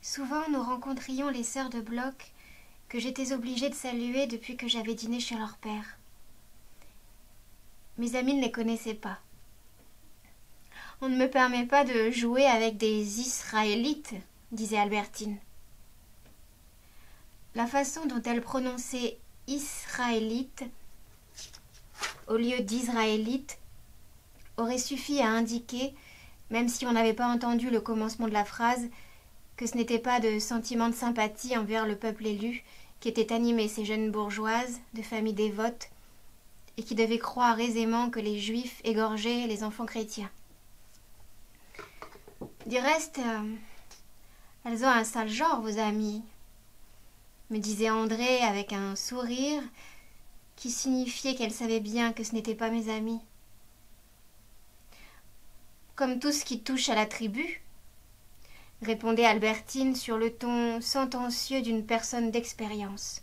Souvent nous rencontrions les sœurs de Bloch que j'étais obligée de saluer depuis que j'avais dîné chez leur père. Mes amis ne les connaissaient pas. On ne me permet pas de jouer avec des Israélites, disait Albertine. La façon dont elle prononçait Israélite au lieu d'Israélite aurait suffi à indiquer, même si on n'avait pas entendu le commencement de la phrase, que ce n'était pas de sentiment de sympathie envers le peuple élu qui était animé ces jeunes bourgeoises de familles dévotes et qui devaient croire aisément que les juifs égorgeaient les enfants chrétiens. Du reste, elles ont un sale genre, vos amies, me disait André avec un sourire qui signifiait qu'elle savait bien que ce n'étaient pas mes amis. Comme tout ce qui touche à la tribu, répondait Albertine sur le ton sentencieux d'une personne d'expérience.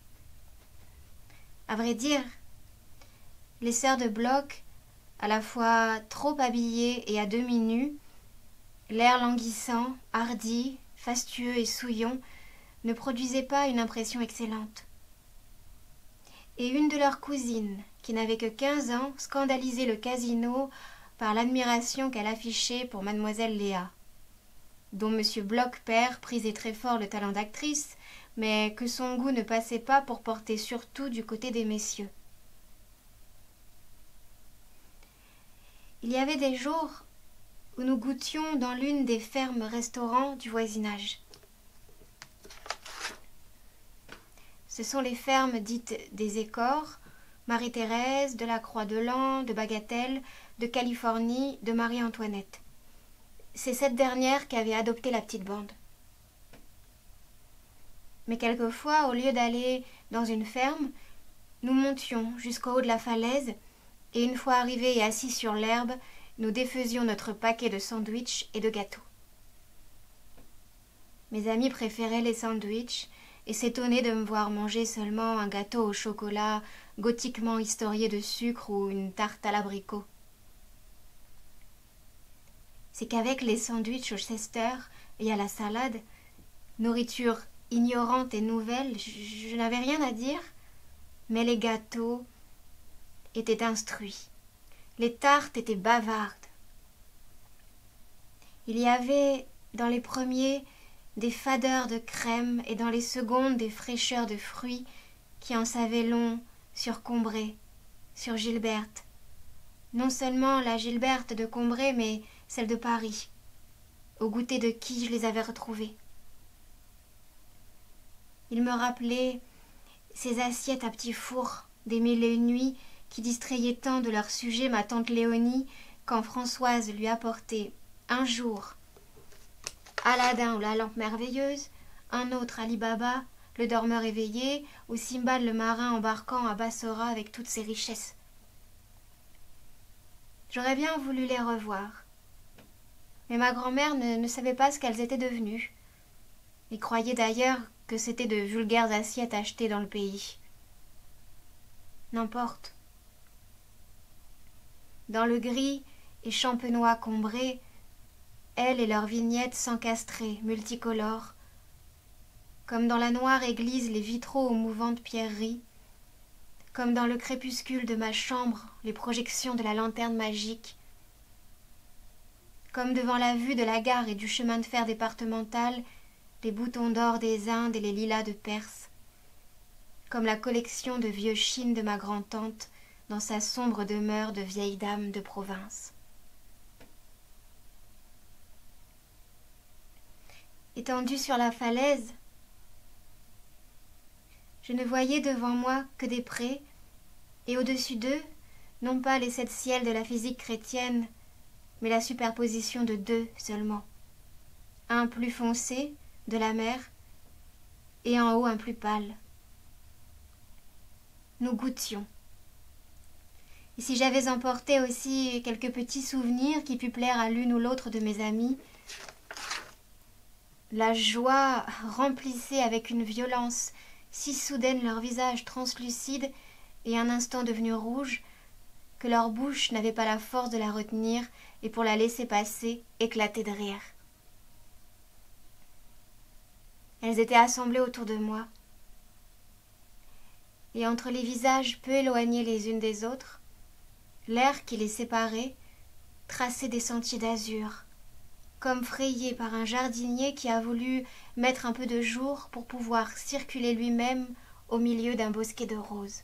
À vrai dire, les sœurs de Bloch, à la fois trop habillées et à demi nues, l'air languissant, hardi, fastueux et souillon, ne produisaient pas une impression excellente. Et une de leurs cousines, qui n'avait que 15 ans, scandalisait le casino par l'admiration qu'elle affichait pour mademoiselle Léa, dont M. Bloch père prisait très fort le talent d'actrice, mais que son goût ne passait pas pour porter surtout du côté des messieurs. Il y avait des jours où nous goûtions dans l'une des fermes-restaurants du voisinage. Ce sont les fermes dites des Écors, Marie-Thérèse, de la Croix-de-Lan, de Bagatelle, de Californie, de Marie-Antoinette. C'est cette dernière qui avait adopté la petite bande. Mais quelquefois, au lieu d'aller dans une ferme, nous montions jusqu'au haut de la falaise, et une fois arrivés et assis sur l'herbe, nous défaisions notre paquet de sandwichs et de gâteaux. Mes amis préféraient les sandwichs et s'étonnaient de me voir manger seulement un gâteau au chocolat gothiquement historié de sucre ou une tarte à l'abricot. C'est qu'avec les sandwichs au Chester et à la salade, nourriture ignorante et nouvelle, je n'avais rien à dire, mais les gâteaux étaient instruits. Les tartes étaient bavardes. Il y avait dans les premiers des fadeurs de crème et dans les secondes des fraîcheurs de fruits qui en savaient long sur Combray, sur Gilberte. Non seulement la Gilberte de Combray, mais celle de Paris, au goûter de qui je les avais retrouvées. Il me rappelait ces assiettes à petits fours des mille et une nuits qui distrayaient tant de leur sujet ma tante Léonie quand Françoise lui apportait un jour Aladin ou la lampe merveilleuse, un autre Ali Baba, le dormeur éveillé, ou Simbad le marin embarquant à Bassora avec toutes ses richesses. J'aurais bien voulu les revoir, mais ma grand-mère ne savait pas ce qu'elles étaient devenues, et croyait d'ailleurs que c'étaient de vulgaires assiettes achetées dans le pays. N'importe. Dans le gris et champenois Combray, elles et leurs vignettes s'encastraient, multicolores, comme dans la noire église les vitraux aux mouvantes pierreries, comme dans le crépuscule de ma chambre les projections de la lanterne magique, comme devant la vue de la gare et du chemin de fer départemental les boutons d'or des Indes et les lilas de Perse, comme la collection de vieux chines de ma grand-tante dans sa sombre demeure de vieille dame de province. Étendue sur la falaise, je ne voyais devant moi que des prés, et au-dessus d'eux, non pas les 7 ciels de la physique chrétienne, mais la superposition de 2 seulement. Un plus foncé, de la mer, et en haut un plus pâle. Nous goûtions. Et si j'avais emporté aussi quelques petits souvenirs qui pût plaire à l'une ou l'autre de mes amies, la joie remplissait avec une violence si soudaine leurs visages translucides et un instant devenus rouges, que leur bouche n'avait pas la force de la retenir et pour la laisser passer, éclatait de rire. Elles étaient assemblées autour de moi. Et entre les visages peu éloignés les unes des autres, l'air qui les séparait traçait des sentiers d'azur, comme frayés par un jardinier qui a voulu mettre un peu de jour pour pouvoir circuler lui-même au milieu d'un bosquet de roses.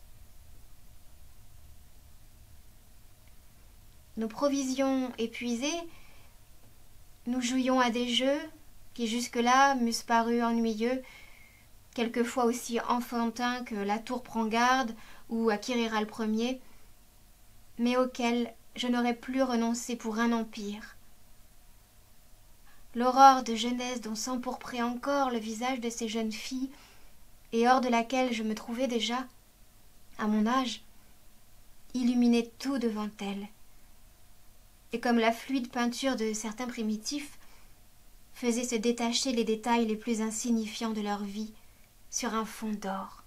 Nos provisions épuisées, nous jouions à des jeux qui jusque-là m'eussent paru ennuyeux, quelquefois aussi enfantins que la tour prend garde ou à qui rira le premier, mais auxquels je n'aurais plus renoncé pour un empire. L'aurore de jeunesse dont s'empourprait encore le visage de ces jeunes filles, et hors de laquelle je me trouvais déjà, à mon âge, illuminait tout devant elles, et comme la fluide peinture de certains primitifs, faisait se détacher les détails les plus insignifiants de leur vie sur un fond d'or.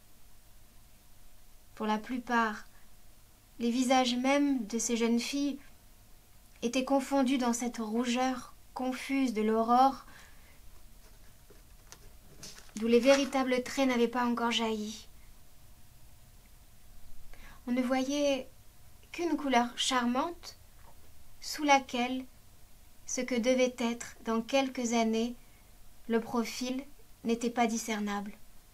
Pour la plupart, les visages mêmes de ces jeunes filles étaient confondus dans cette rougeur confuse de l'aurore, d'où les véritables traits n'avaient pas encore jailli. On ne voyait qu'une couleur charmante sous laquelle ce que devait être dans quelques années le profil n'était pas discernable.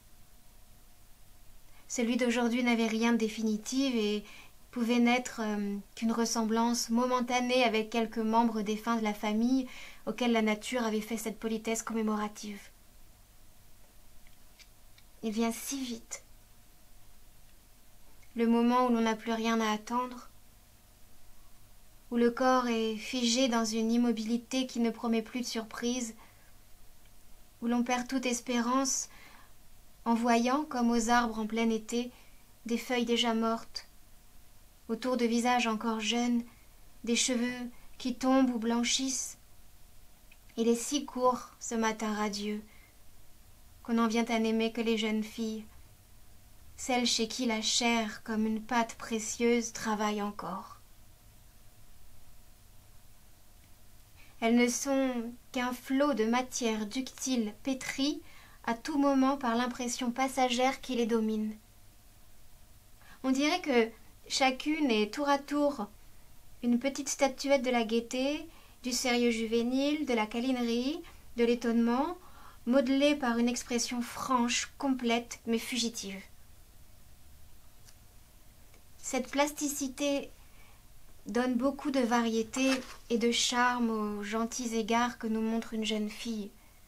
Celui d'aujourd'hui n'avait rien de définitif et pouvait n'être qu'une ressemblance momentanée avec quelques membres défunts de la famille auxquels la nature avait fait cette politesse commémorative. Il vient si vite, le moment où l'on n'a plus rien à attendre, où le corps est figé dans une immobilité qui ne promet plus de surprise, où l'on perd toute espérance en voyant, comme aux arbres en plein été, des feuilles déjà mortes, autour de visages encore jeunes, des cheveux qui tombent ou blanchissent. Il est si court, ce matin radieux, qu'on n'en vient à n'aimer que les jeunes filles, celles chez qui la chair, comme une pâte précieuse, travaille encore. Elles ne sont qu'un flot de matière ductile pétrie à tout moment par l'impression passagère qui les domine. On dirait que chacune est tour à tour une petite statuette de la gaieté, du sérieux juvénile, de la câlinerie, de l'étonnement, modelée par une expression franche, complète, mais fugitive. Cette plasticité donne beaucoup de variété et de charme aux gentils égards que nous montre une jeune fille.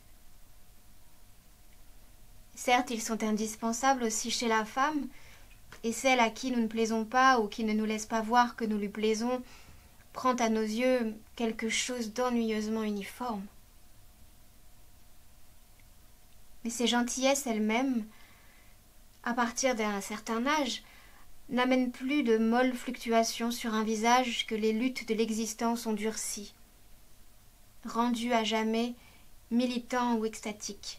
Certes, ils sont indispensables aussi chez la femme, et celle à qui nous ne plaisons pas ou qui ne nous laisse pas voir que nous lui plaisons prend à nos yeux quelque chose d'ennuyeusement uniforme. Mais ces gentillesses elles-mêmes, à partir d'un certain âge, n'amènent plus de molles fluctuations sur un visage que les luttes de l'existence ont durci, rendu à jamais militant ou extatique.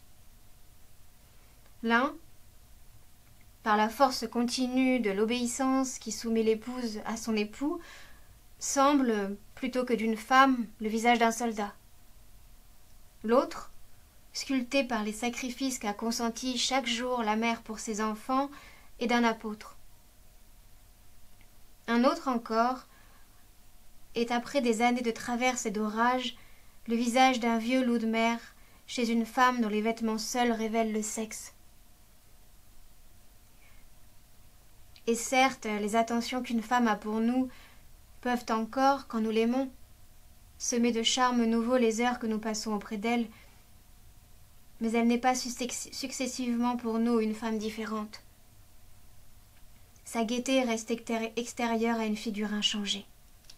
L'un, par la force continue de l'obéissance qui soumet l'épouse à son époux, semble, plutôt que d'une femme, le visage d'un soldat. L'autre, sculpté par les sacrifices qu'a consentis chaque jour la mère pour ses enfants, est d'un apôtre. Un autre encore est, après des années de traverse et d'orage, le visage d'un vieux loup de mer chez une femme dont les vêtements seuls révèlent le sexe. Et certes, les attentions qu'une femme a pour nous peuvent encore, quand nous l'aimons, semer de charmes nouveaux les heures que nous passons auprès d'elle, mais elle n'est pas successivement pour nous une femme différente. Sa gaieté reste extérieure à une figure inchangée.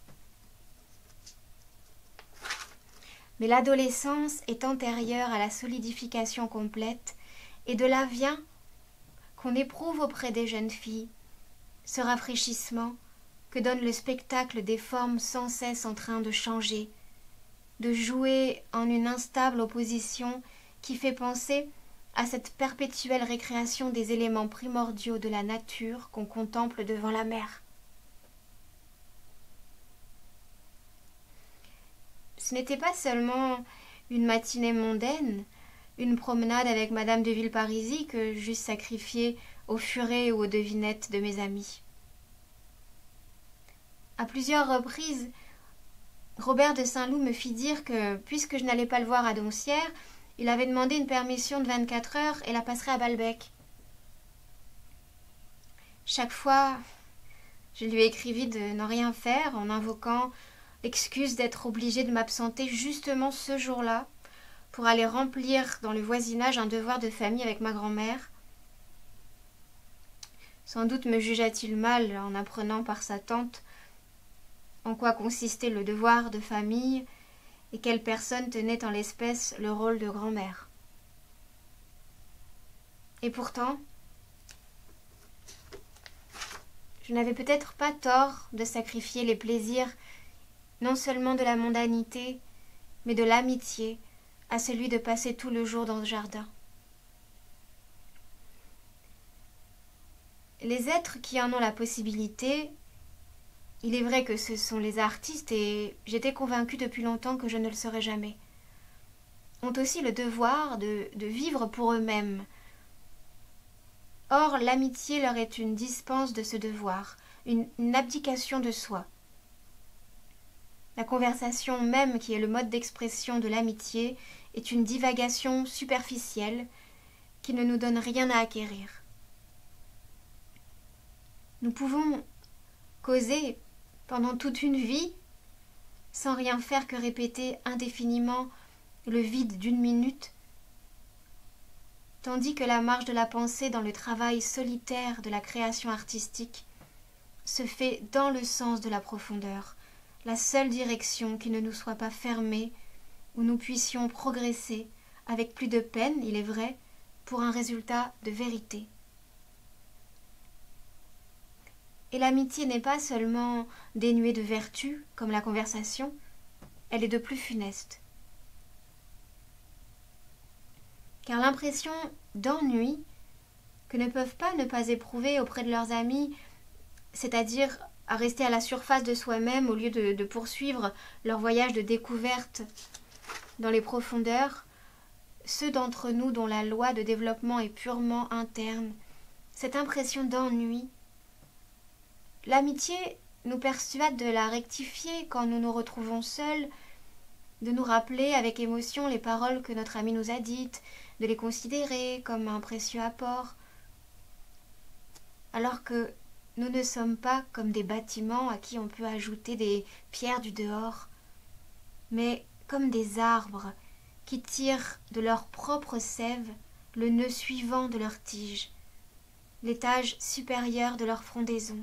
Mais l'adolescence est antérieure à la solidification complète, et de là vient qu'on éprouve auprès des jeunes filles ce rafraîchissement que donne le spectacle des formes sans cesse en train de changer, de jouer en une instable opposition qui fait penser à cette perpétuelle récréation des éléments primordiaux de la nature qu'on contemple devant la mer. Ce n'était pas seulement une matinée mondaine, une promenade avec Madame de Villeparisis que j'eusse sacrifiée aux furets ou aux devinettes de mes amis. À plusieurs reprises, Robert de Saint-Loup me fit dire que, puisque je n'allais pas le voir à Doncières, il avait demandé une permission de 24 heures et la passerait à Balbec. Chaque fois, je lui écrivis de ne rien faire en invoquant l'excuse d'être obligée de m'absenter justement ce jour-là pour aller remplir dans le voisinage un devoir de famille avec ma grand-mère. Sans doute me jugea-t-il mal en apprenant par sa tante en quoi consistait le devoir de famille et quelle personne tenait en l'espèce le rôle de grand-mère. Et pourtant, je n'avais peut-être pas tort de sacrifier les plaisirs non seulement de la mondanité, mais de l'amitié à celui de passer tout le jour dans le jardin. Les êtres qui en ont la possibilité, il est vrai que ce sont les artistes, et j'étais convaincue depuis longtemps que je ne le serai jamais, ont aussi le devoir de vivre pour eux-mêmes. Or, l'amitié leur est une dispense de ce devoir, une abdication de soi. La conversation même, qui est le mode d'expression de l'amitié, est une divagation superficielle qui ne nous donne rien à acquérir. Nous pouvons causer pendant toute une vie sans rien faire que répéter indéfiniment le vide d'une minute, tandis que la marche de la pensée dans le travail solitaire de la création artistique se fait dans le sens de la profondeur, la seule direction qui ne nous soit pas fermée, où nous puissions progresser avec plus de peine, il est vrai, pour un résultat de vérité. Et l'amitié n'est pas seulement dénuée de vertu, comme la conversation, elle est de plus funeste. Car l'impression d'ennui que ne peuvent pas ne pas éprouver auprès de leurs amis, c'est-à-dire à rester à la surface de soi-même au lieu de poursuivre leur voyage de découverte dans les profondeurs, ceux d'entre nous dont la loi de développement est purement interne, cette impression d'ennui, l'amitié nous persuade de la rectifier quand nous nous retrouvons seuls, de nous rappeler avec émotion les paroles que notre ami nous a dites, de les considérer comme un précieux apport, alors que nous ne sommes pas comme des bâtiments à qui on peut ajouter des pierres du dehors, mais comme des arbres qui tirent de leur propre sève le nœud suivant de leur tige, l'étage supérieur de leur frondaison.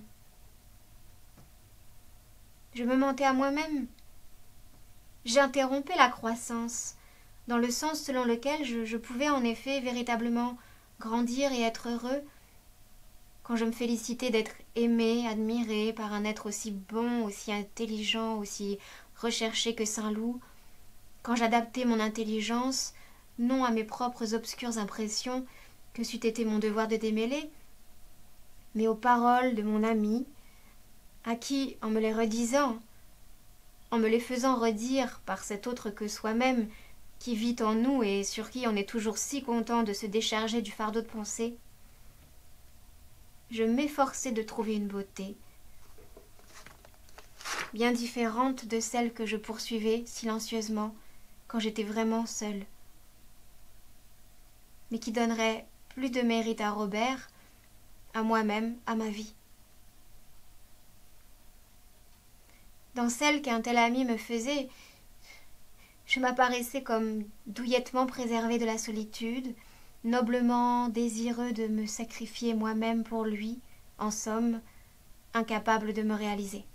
Je me mentais à moi-même. J'interrompais la croissance, dans le sens selon lequel je pouvais en effet véritablement grandir et être heureux, quand je me félicitais d'être aimé, admiré par un être aussi bon, aussi intelligent, aussi recherché que Saint-Loup, quand j'adaptais mon intelligence, non à mes propres obscures impressions, que c'eût été mon devoir de démêler, mais aux paroles de mon ami, à qui, en me les redisant, en me les faisant redire par cet autre que soi-même, qui vit en nous et sur qui on est toujours si content de se décharger du fardeau de pensée, je m'efforçais de trouver une beauté, bien différente de celle que je poursuivais silencieusement quand j'étais vraiment seule, mais qui donnerait plus de mérite à Robert, à moi-même, à ma vie. Dans celle qu'un tel ami me faisait, je m'apparaissais comme douillettement préservé de la solitude, noblement désireux de me sacrifier moi-même pour lui, en somme, incapable de me réaliser.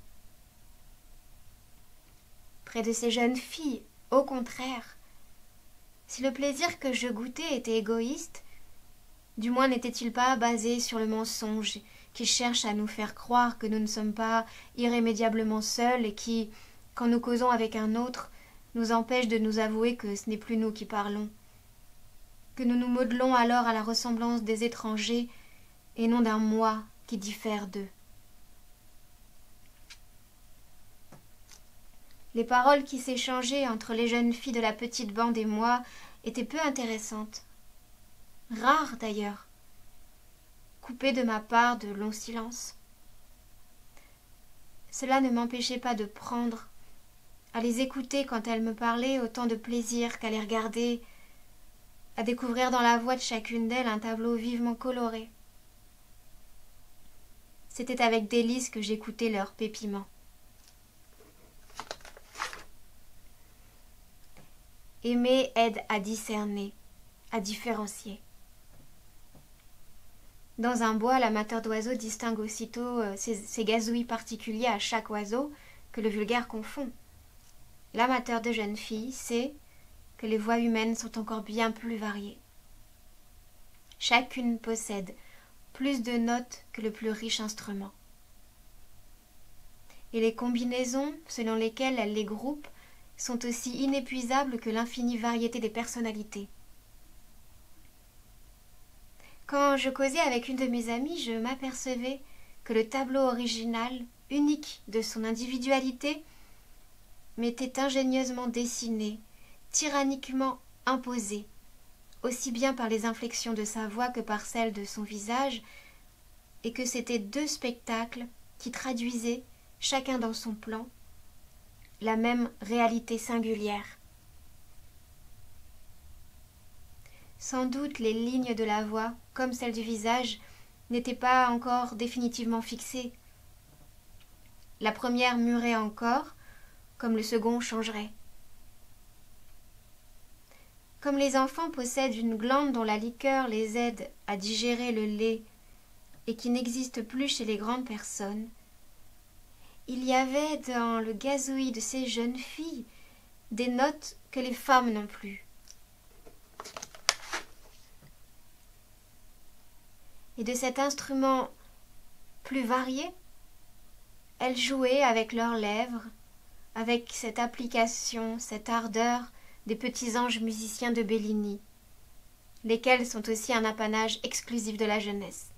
Près de ces jeunes filles, au contraire, si le plaisir que je goûtais était égoïste, du moins n'était-il pas basé sur le mensonge qui cherche à nous faire croire que nous ne sommes pas irrémédiablement seuls et qui, quand nous causons avec un autre, nous empêche de nous avouer que ce n'est plus nous qui parlons, que nous nous modelons alors à la ressemblance des étrangers et non d'un moi qui diffère d'eux. Les paroles qui s'échangeaient entre les jeunes filles de la petite bande et moi était peu intéressante, rare d'ailleurs, coupée de ma part de longs silences. Cela ne m'empêchait pas de prendre, à les écouter quand elles me parlaient, autant de plaisir qu'à les regarder, à découvrir dans la voix de chacune d'elles un tableau vivement coloré. C'était avec délice que j'écoutais leurs pépiments. Aimer aide à discerner, à différencier. Dans un bois, l'amateur d'oiseaux distingue aussitôt ces gazouillis particuliers à chaque oiseau que le vulgaire confond. L'amateur de jeunes filles sait que les voix humaines sont encore bien plus variées. Chacune possède plus de notes que le plus riche instrument. Et les combinaisons selon lesquelles elle les groupe sont aussi inépuisables que l'infinie variété des personnalités. Quand je causais avec une de mes amies, je m'apercevais que le tableau original, unique de son individualité, m'était ingénieusement dessiné, tyranniquement imposé, aussi bien par les inflexions de sa voix que par celles de son visage, et que c'étaient deux spectacles qui traduisaient, chacun dans son plan, la même réalité singulière. Sans doute les lignes de la voix, comme celles du visage, n'étaient pas encore définitivement fixées. La première murait encore, comme le second changerait. Comme les enfants possèdent une glande dont la liqueur les aide à digérer le lait et qui n'existe plus chez les grandes personnes, il y avait dans le gazouillis de ces jeunes filles des notes que les femmes n'ont plus. Et de cet instrument plus varié, elles jouaient avec leurs lèvres, avec cette application, cette ardeur des petits anges musiciens de Bellini, lesquels sont aussi un apanage exclusif de la jeunesse.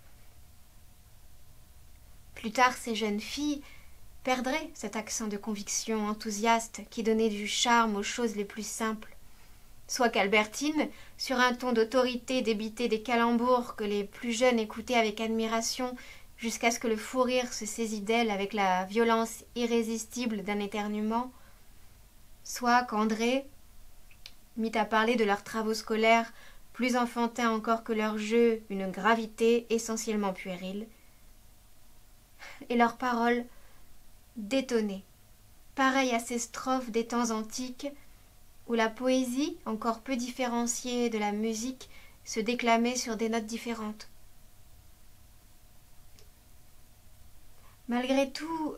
Plus tard, ces jeunes filles perdraient cet accent de conviction enthousiaste qui donnait du charme aux choses les plus simples, soit qu'Albertine, sur un ton d'autorité, débitait des calembours que les plus jeunes écoutaient avec admiration, jusqu'à ce que le fou rire se saisit d'elle avec la violence irrésistible d'un éternuement, soit qu'André mit à parler de leurs travaux scolaires, plus enfantins encore que leurs jeux, une gravité essentiellement puérile, et leurs paroles détonnées, pareilles à ces strophes des temps antiques, où la poésie, encore peu différenciée de la musique, se déclamait sur des notes différentes. Malgré tout,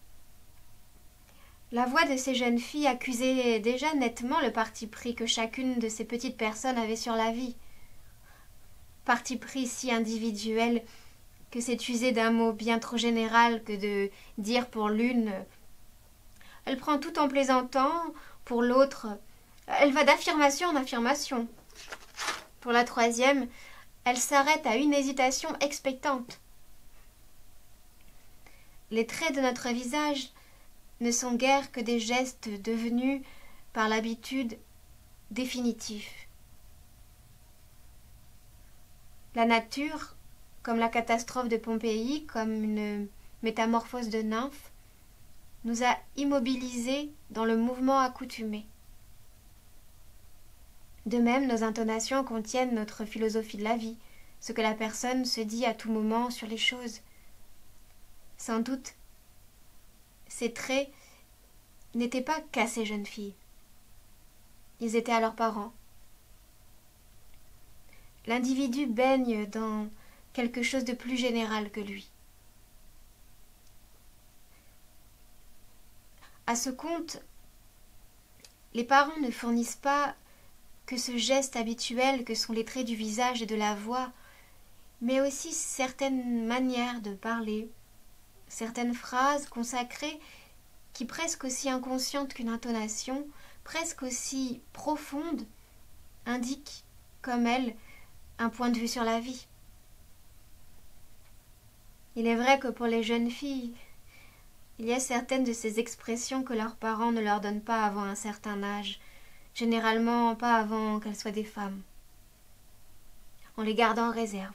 la voix de ces jeunes filles accusait déjà nettement le parti pris que chacune de ces petites personnes avait sur la vie. Parti pris si individuel que c'est user d'un mot bien trop général que de dire pour l'une « elle prend tout en plaisantant », pour l'autre « elle va d'affirmation en affirmation », pour la troisième « elle s'arrête à une hésitation expectante ». Les traits de notre visage ne sont guère que des gestes devenus, par l'habitude, définitifs. La nature, comme la catastrophe de Pompéi, comme une métamorphose de nymphe, nous a immobilisés dans le mouvement accoutumé. De même, nos intonations contiennent notre philosophie de la vie, ce que la personne se dit à tout moment sur les choses. Sans doute, ces traits n'étaient pas qu'à ces jeunes filles. Ils étaient à leurs parents. L'individu baigne dans quelque chose de plus général que lui. À ce compte, les parents ne fournissent pas que ce geste habituel que sont les traits du visage et de la voix, mais aussi certaines manières de parler, certaines phrases consacrées qui, presque aussi inconscientes qu'une intonation, presque aussi profondes, indiquent, comme elles, un point de vue sur la vie. Il est vrai que pour les jeunes filles, il y a certaines de ces expressions que leurs parents ne leur donnent pas avant un certain âge, généralement pas avant qu'elles soient des femmes. On les garde en réserve.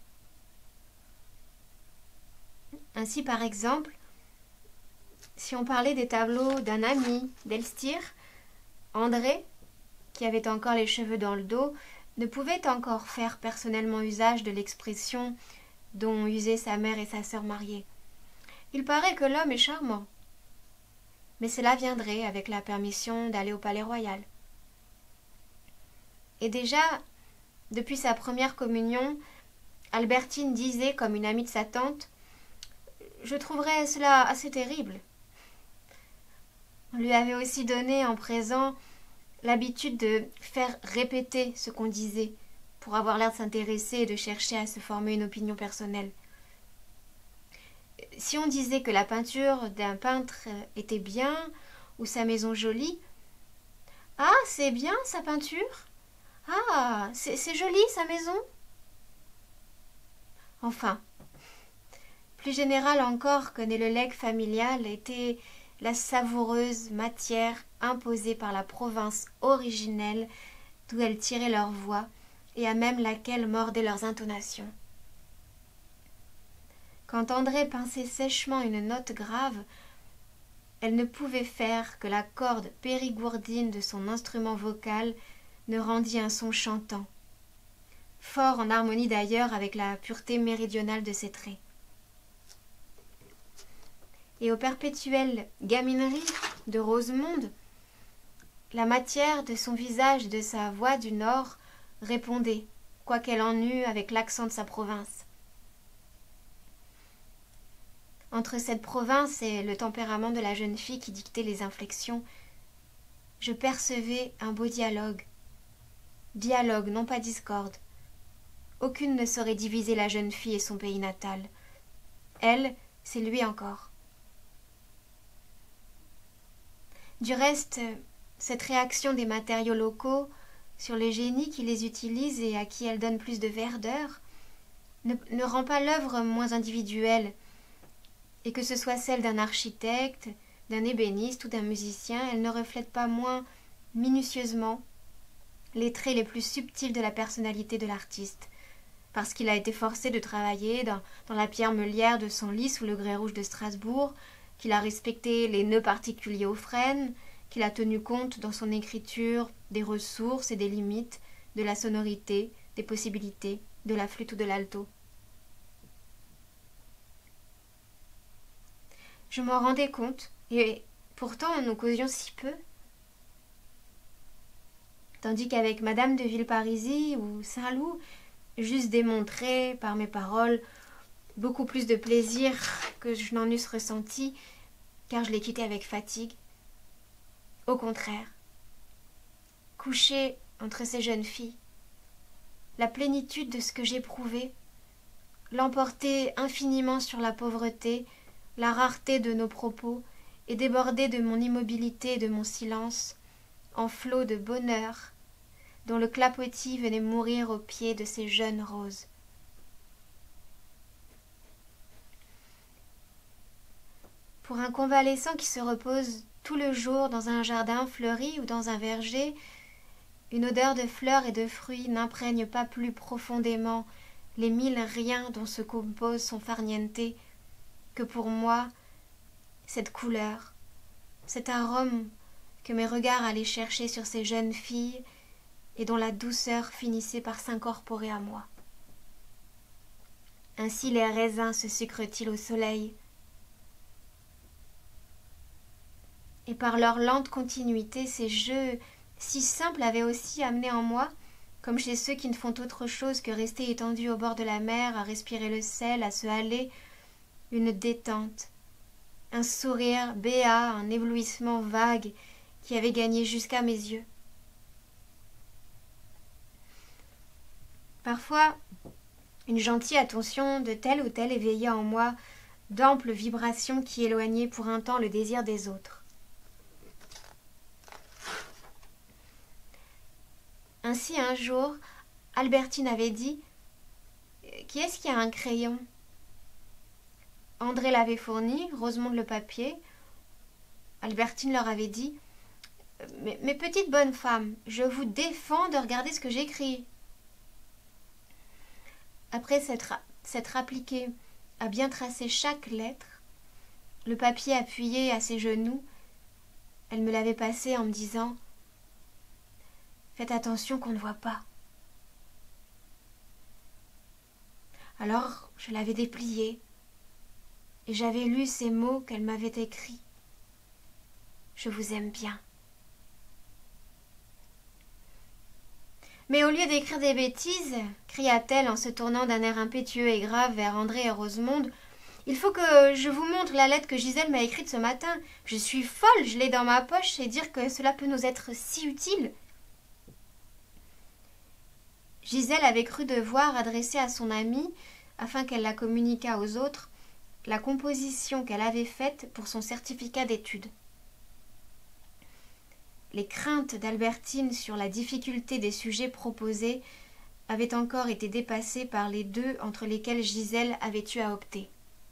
Ainsi, par exemple, si on parlait des tableaux d'un ami d'Elstir, André, qui avait encore les cheveux dans le dos, ne pouvait encore faire personnellement usage de l'expression dont usaient sa mère et sa sœur mariées. Il paraît que l'homme est charmant, mais cela viendrait avec la permission d'aller au palais royal. Et déjà, depuis sa première communion, Albertine disait, comme une amie de sa tante, « Je trouverais cela assez terrible. » On lui avait aussi donné en présent l'habitude de faire répéter ce qu'on disait pour avoir l'air de s'intéresser et de chercher à se former une opinion personnelle. Si on disait que la peinture d'un peintre était bien ou sa maison jolie, « Ah, c'est bien sa peinture? Ah, c'est joli sa maison ?» Enfin, plus général encore que n'est le legs familial était la savoureuse matière imposée par la province originelle d'où elles tiraient leur voix et à même laquelle mordaient leurs intonations. Quand André pinçait sèchement une note grave, elle ne pouvait faire que la corde périgourdine de son instrument vocal ne rendit un son chantant, fort en harmonie d'ailleurs avec la pureté méridionale de ses traits. Et aux perpétuelles gamineries de Rosemonde, la matière de son visage et de sa voix du Nord répondait, quoiqu'elle en eût avec l'accent de sa province. Entre cette province et le tempérament de la jeune fille qui dictait les inflexions, je percevais un beau dialogue. Dialogue, non pas discorde. Aucune ne saurait diviser la jeune fille et son pays natal. Elle, c'est lui encore. Du reste, cette réaction des matériaux locaux sur les génies qui les utilisent et à qui elle donne plus de verdeur ne rend pas l'œuvre moins individuelle, et que ce soit celle d'un architecte, d'un ébéniste ou d'un musicien, elle ne reflète pas moins minutieusement les traits les plus subtils de la personnalité de l'artiste, parce qu'il a été forcé de travailler dans la pierre meulière de Senlis ou le grès rouge de Strasbourg, qu'il a respecté les nœuds particuliers aux frênes, qu'il a tenu compte dans son écriture des ressources et des limites, de la sonorité, des possibilités, de la flûte ou de l'alto. Je m'en rendais compte, et pourtant nous causions si peu. Tandis qu'avec Madame de Villeparisis ou Saint-Loup, j'eusse démontré, par mes paroles, beaucoup plus de plaisir que je n'en eusse ressenti, car je l'ai quitté avec fatigue. Au contraire, couché entre ces jeunes filles, la plénitude de ce que j'éprouvais l'emportait infiniment sur la pauvreté, la rareté de nos propos, et débordait de mon immobilité et de mon silence en flots de bonheur dont le clapotis venait mourir aux pieds de ces jeunes roses. Pour un convalescent qui se repose tout le jour dans un jardin fleuri ou dans un verger, une odeur de fleurs et de fruits n'imprègne pas plus profondément les 1000 riens dont se compose son farniente que pour moi cette couleur, cet arôme que mes regards allaient chercher sur ces jeunes filles et dont la douceur finissait par s'incorporer à moi. Ainsi les raisins se sucrent-ils au soleil, et par leur lente continuité, ces jeux si simples avaient aussi amené en moi, comme chez ceux qui ne font autre chose que rester étendus au bord de la mer, à respirer le sel, à se hâler, une détente, un sourire béat, un éblouissement vague qui avait gagné jusqu'à mes yeux. Parfois, une gentille attention de tel ou tel éveillait en moi d'amples vibrations qui éloignaient pour un temps le désir des autres. Ainsi, un jour, Albertine avait dit « Qui est-ce qui a un crayon ?» André l'avait fourni, Rosemonde le papier. Albertine leur avait dit Mes petites bonnes femmes, je vous défends de regarder ce que j'écris. » Après s'être appliquée à bien tracer chaque lettre, le papier appuyé à ses genoux, elle me l'avait passé en me disant « Faites attention qu'on ne voit pas. » Alors je l'avais déplié et j'avais lu ces mots qu'elle m'avait écrits. « Je vous aime bien. » Mais au lieu d'écrire des bêtises, cria-t-elle en se tournant d'un air impétueux et grave vers André et Rosemonde, « il faut que je vous montre la lettre que Gisèle m'a écrite ce matin. Je suis folle, je l'ai dans ma poche et dire que cela peut nous être si utile. » Gisèle avait cru devoir adresser à son amie, afin qu'elle la communiquât aux autres, la composition qu'elle avait faite pour son certificat d'études. Les craintes d'Albertine sur la difficulté des sujets proposés avaient encore été dépassées par les deux entre lesquels Gisèle avait eu à opter.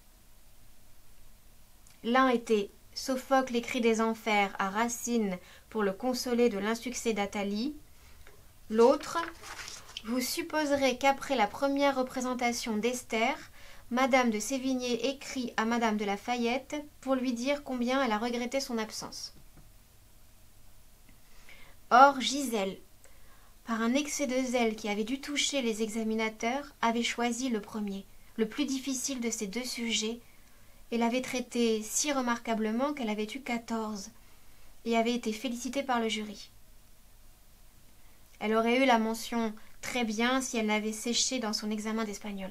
L'un était Sophocle écrit des enfers à Racine pour le consoler de l'insuccès d'Athalie. L'autre, vous supposerez qu'après la première représentation d'Esther, Madame de Sévigné écrit à Madame de La Fayette pour lui dire combien elle a regretté son absence. Or, Gisèle, par un excès de zèle qui avait dû toucher les examinateurs, avait choisi le premier, le plus difficile de ces deux sujets, et l'avait traité si remarquablement qu'elle avait eu 14 et avait été félicitée par le jury. Elle aurait eu la mention très bien si elle n'avait séché dans son examen d'espagnol.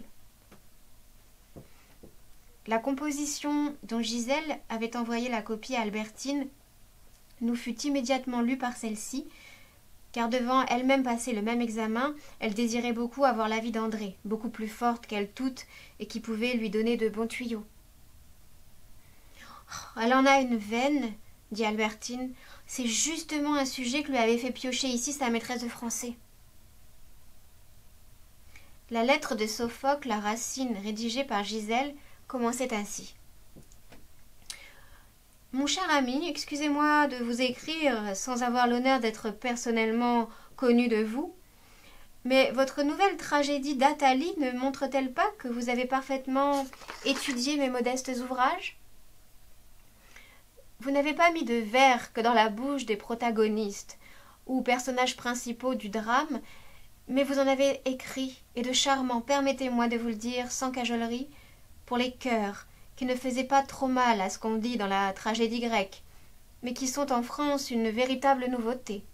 La composition dont Gisèle avait envoyé la copie à Albertine nous fut immédiatement lue par celle-ci, car devant elle-même passer le même examen, elle désirait beaucoup avoir l'avis d'André, beaucoup plus forte qu'elle toutes et qui pouvait lui donner de bons tuyaux. « Elle en a une veine, » dit Albertine. « C'est justement un sujet que lui avait fait piocher ici sa maîtresse de français. » La lettre de Sophocle à Racine, rédigée par Gisèle, commençait ainsi. « Mon cher ami, excusez-moi de vous écrire sans avoir l'honneur d'être personnellement connu de vous, mais votre nouvelle tragédie d'Athalie ne montre-t-elle pas que vous avez parfaitement étudié mes modestes ouvrages ? Vous n'avez pas mis de vers que dans la bouche des protagonistes ou personnages principaux du drame, mais vous en avez écrit, et de charmants, permettez-moi de vous le dire sans cajolerie, pour les cœurs, qui ne faisaient pas trop mal à ce qu'on dit dans la tragédie grecque, mais qui sont en France une véritable nouveauté.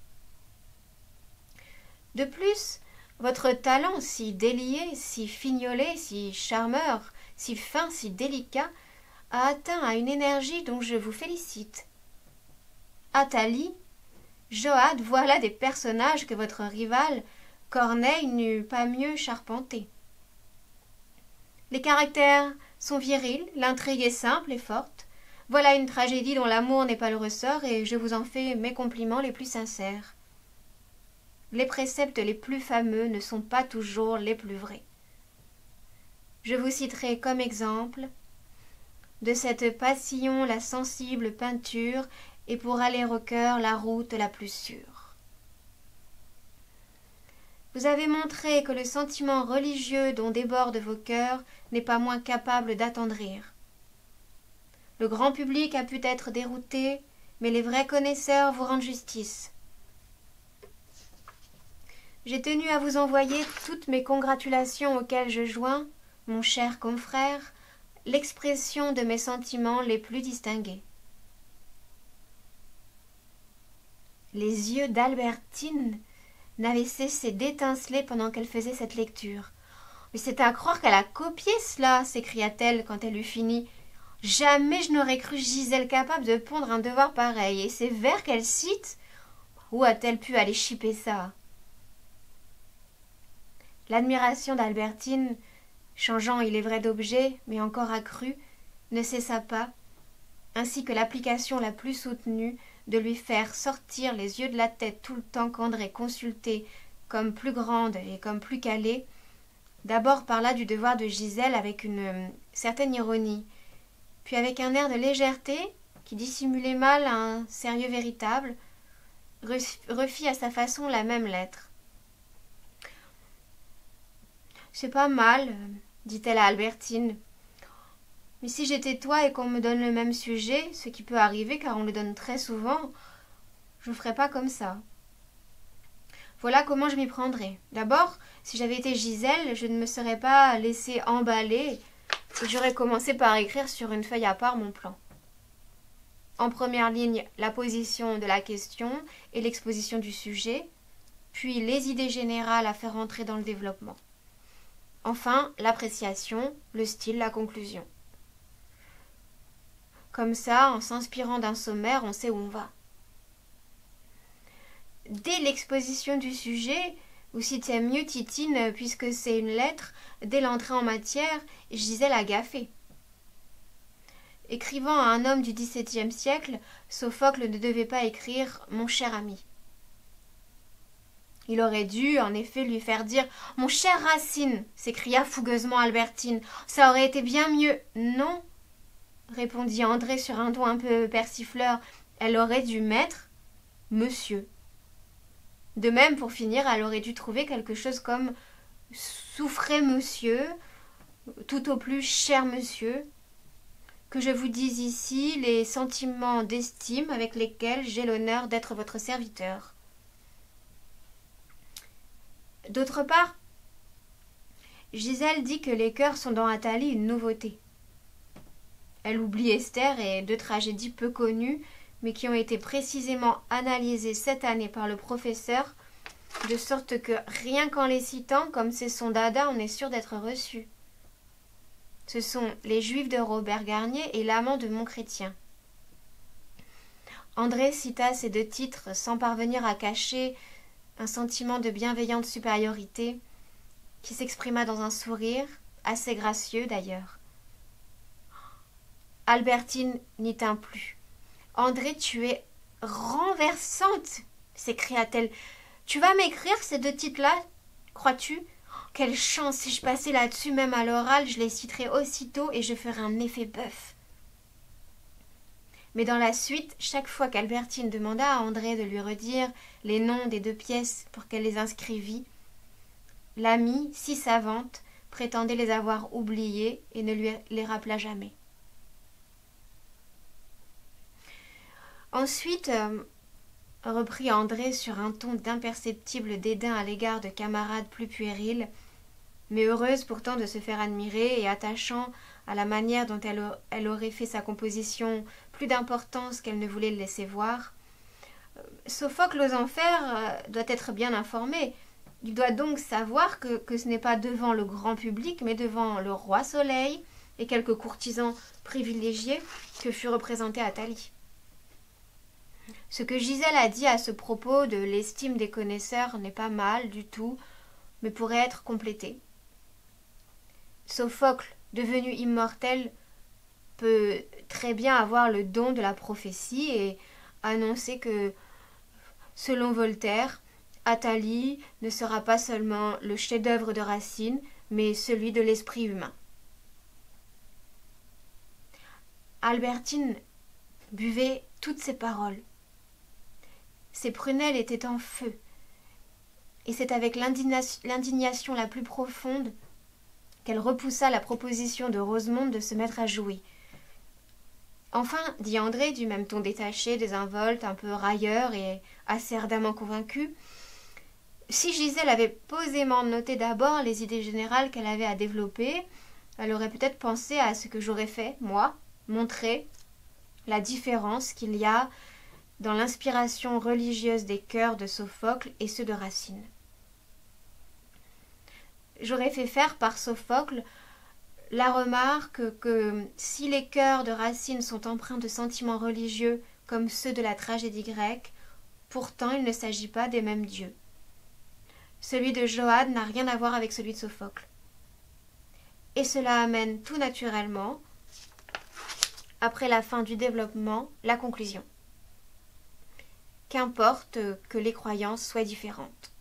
De plus, votre talent si délié, si fignolé, si charmeur, si fin, si délicat, a atteint à une énergie dont je vous félicite. Athalie, Joad, voilà des personnages que votre rival, Corneille, n'eût pas mieux charpentés. Les caractères sont virils, l'intrigue est simple et forte. Voilà une tragédie dont l'amour n'est pas le ressort, et je vous en fais mes compliments les plus sincères. Les préceptes les plus fameux ne sont pas toujours les plus vrais. Je vous citerai comme exemple de cette passion la sensible peinture, et pour aller au cœur la route la plus sûre. Vous avez montré que le sentiment religieux dont débordent vos cœurs n'est pas moins capable d'attendrir. Le grand public a pu être dérouté, mais les vrais connaisseurs vous rendent justice. J'ai tenu à vous envoyer toutes mes congratulations auxquelles je joins, mon cher confrère, l'expression de mes sentiments les plus distingués. Les yeux d'Albertine n'avaient cessé d'étinceler pendant qu'elle faisait cette lecture. « Mais c'est à croire qu'elle a copié cela !» s'écria-t-elle quand elle eut fini. « Jamais je n'aurais cru Gisèle capable de pondre un devoir pareil. Et ces vers qu'elle cite, où a-t-elle pu aller chiper ça ?» L'admiration d'Albertine, changeant il est vrai d'objet, mais encore accrue, ne cessa pas, ainsi que l'application la plus soutenue de lui faire sortir les yeux de la tête tout le temps qu'André consultait comme plus grande et comme plus calée, d'abord parla du devoir de Gisèle avec une certaine ironie, puis avec un air de légèreté qui dissimulait mal un sérieux véritable, refit à sa façon la même lettre. « C'est pas mal, dit-elle à Albertine. Mais si j'étais toi et qu'on me donne le même sujet, ce qui peut arriver car on le donne très souvent, je ne ferais pas comme ça. Voilà comment je m'y prendrais. D'abord, si j'avais été Gisèle, je ne me serais pas laissée emballer et j'aurais commencé par écrire sur une feuille à part mon plan. En première ligne, la position de la question et l'exposition du sujet, puis les idées générales à faire entrer dans le développement. Enfin, l'appréciation, le style, la conclusion. Comme ça, en s'inspirant d'un sommaire, on sait où on va. Dès l'exposition du sujet, ou si tu aimes mieux Titine, puisque c'est une lettre, dès l'entrée en matière, Gisèle a gaffé. Écrivant à un homme du XVIIe siècle, Sophocle ne devait pas écrire « mon cher ami ». Il aurait dû, en effet, lui faire dire « mon cher Racine !» s'écria fougueusement Albertine. « Ça aurait été bien mieux. »« Non !» répondit André sur un ton un peu persifleur. « Elle aurait dû mettre « monsieur ». De même, pour finir, elle aurait dû trouver quelque chose comme « souffrez monsieur », tout au plus « cher monsieur ». Que je vous dise ici les sentiments d'estime avec lesquels j'ai l'honneur d'être votre serviteur. D'autre part, Gisèle dit que les chœurs sont dans Athalie une nouveauté. Elle oublie Esther et deux tragédies peu connues, mais qui ont été précisément analysées cette année par le professeur, de sorte que rien qu'en les citant, comme c'est son dada, on est sûr d'être reçu. Ce sont Les Juifs de Robert Garnier et L'amant de Montchrétien. André cita ces deux titres sans parvenir à cacher un sentiment de bienveillante supériorité qui s'exprima dans un sourire, assez gracieux d'ailleurs. Albertine n'y tint plus. « André, tu es renversante !» s'écria-t-elle. « Tu vas m'écrire ces deux titres-là, crois-tu ? Quelle chance, si je passais là-dessus même à l'oral, je les citerais aussitôt et je ferais un effet bœuf. » Mais dans la suite, chaque fois qu'Albertine demanda à André de lui redire les noms des deux pièces pour qu'elle les inscrivît, l'amie, si savante, prétendait les avoir oubliés et ne lui les rappela jamais. Ensuite, reprit André sur un ton d'imperceptible dédain à l'égard de camarades plus puérils, mais heureuse pourtant de se faire admirer et attachant à la manière dont elle aurait fait sa composition plus d'importance qu'elle ne voulait le laisser voir. Sophocle aux enfers doit être bien informé. Il doit donc savoir que ce n'est pas devant le grand public, mais devant le roi Soleil et quelques courtisans privilégiés que fut représentée Athalie. Ce que Gisèle a dit à ce propos de l'estime des connaisseurs n'est pas mal du tout, mais pourrait être complété. Sophocle, devenu immortel, peut très bien avoir le don de la prophétie et annoncer que, selon Voltaire, Athalie ne sera pas seulement le chef-d'œuvre de Racine, mais celui de l'esprit humain. Albertine buvait toutes ces paroles. Ses prunelles étaient en feu, et c'est avec l'indignation la plus profonde qu'elle repoussa la proposition de Rosemonde de se mettre à jouer. Enfin, dit André, du même ton détaché, désinvolte, un peu railleur et assez ardemment convaincu, si Gisèle avait posément noté d'abord les idées générales qu'elle avait à développer, elle aurait peut-être pensé à ce que j'aurais fait, moi, montrer la différence qu'il y a dans l'inspiration religieuse des chœurs de Sophocle et ceux de Racine. J'aurais fait faire par Sophocle la remarque que si les chœurs de Racine sont empreints de sentiments religieux comme ceux de la tragédie grecque, pourtant il ne s'agit pas des mêmes dieux. Celui de Joad n'a rien à voir avec celui de Sophocle. Et cela amène tout naturellement, après la fin du développement, la conclusion. Qu'importe que les croyances soient différentes.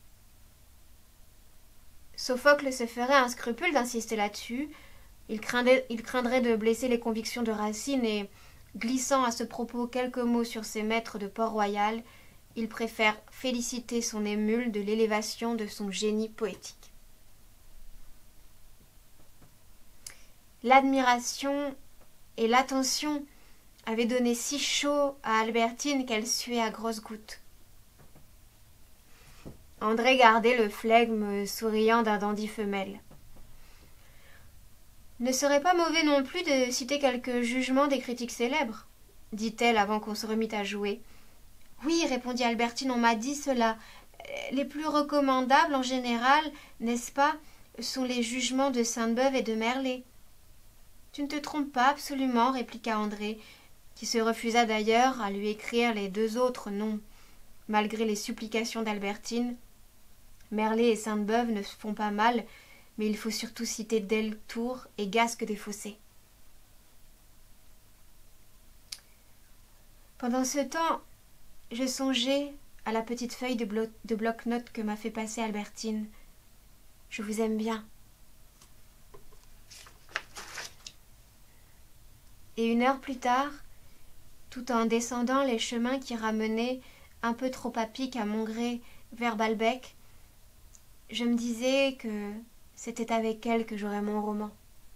Sophocle se ferait un scrupule d'insister là-dessus. Il craindrait de blesser les convictions de Racine et, glissant à ce propos quelques mots sur ses maîtres de Port-Royal, il préfère féliciter son émule de l'élévation de son génie poétique. L'admiration et l'attention avaient donné si chaud à Albertine qu'elle suait à grosses gouttes. André gardait le flegme souriant d'un dandy femelle. « Ne serait pas mauvais non plus de citer quelques jugements des critiques célèbres, dit-elle avant qu'on se remît à jouer. Oui, répondit Albertine, on m'a dit cela. Les plus recommandables en général, n'est-ce pas, sont les jugements de Sainte-Beuve et de Merlet. Tu ne te trompes pas absolument, répliqua André, qui se refusa d'ailleurs à lui écrire les deux autres noms, malgré les supplications d'Albertine. Merlet et Sainte-Beuve ne font pas mal, mais il faut surtout citer Deltour et Gasque des Fossés. Pendant ce temps, je songeais à la petite feuille de bloc-notes que m'a fait passer Albertine. Je vous aime bien. Et 1 heure plus tard, tout en descendant les chemins qui ramenaient un peu trop à pic à mon gré vers Balbec, je me disais que c'était avec elle que j'aurais mon roman.